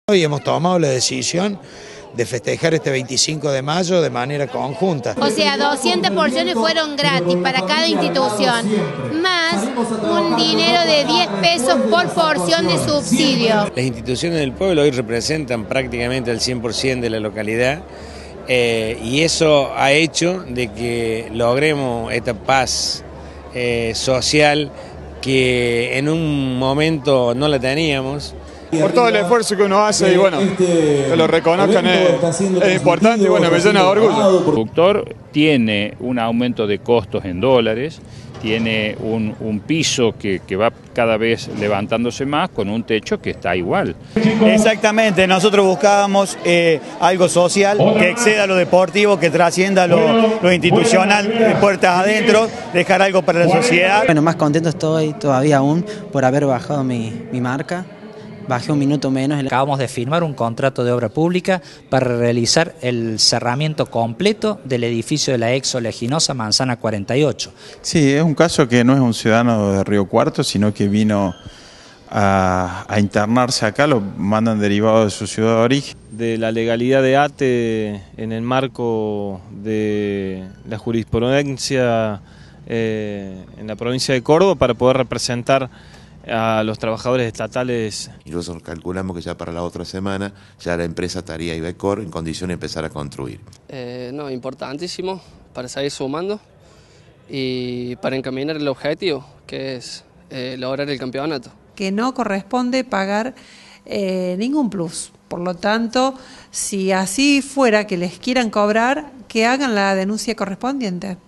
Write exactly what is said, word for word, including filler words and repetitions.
Y hemos tomado la decisión de festejar este veinticinco de mayo de manera conjunta. O sea, doscientas porciones fueron gratis para cada institución, más un dinero de diez pesos por porción de subsidio. Las instituciones del pueblo hoy representan prácticamente el cien por ciento de la localidad eh, y eso ha hecho de que logremos esta paz eh, social que en un momento no la teníamos. Por todo el esfuerzo que uno hace y bueno, que lo reconozcan es, es importante y bueno, me llena de orgullo. El productor tiene un aumento de costos en dólares, tiene un, un piso que, que va cada vez levantándose más con un techo que está igual. Exactamente, nosotros buscábamos eh, algo social que exceda lo deportivo, que trascienda lo, lo institucional, puertas adentro, dejar algo para la sociedad. Bueno, más contento estoy todavía aún por haber bajado mi, mi marca. Bajé un minuto menos. Acabamos de firmar un contrato de obra pública para realizar el cerramiento completo del edificio de la ex Oleaginosa Manzana cuarenta y ocho. Sí, es un caso que no es un ciudadano de Río Cuarto, sino que vino a, a internarse acá, lo mandan derivado de su ciudad de origen. De la legalidad de ATE en el marco de la jurisprudencia eh, en la provincia de Córdoba para poder representar a los trabajadores estatales. Incluso calculamos que ya para la otra semana ya la empresa estaría Ibecor en condición de empezar a construir. Eh, no, importantísimo para seguir sumando y para encaminar el objetivo, que es eh, lograr el campeonato. Que no corresponde pagar eh, ningún plus. Por lo tanto, si así fuera que les quieran cobrar, que hagan la denuncia correspondiente.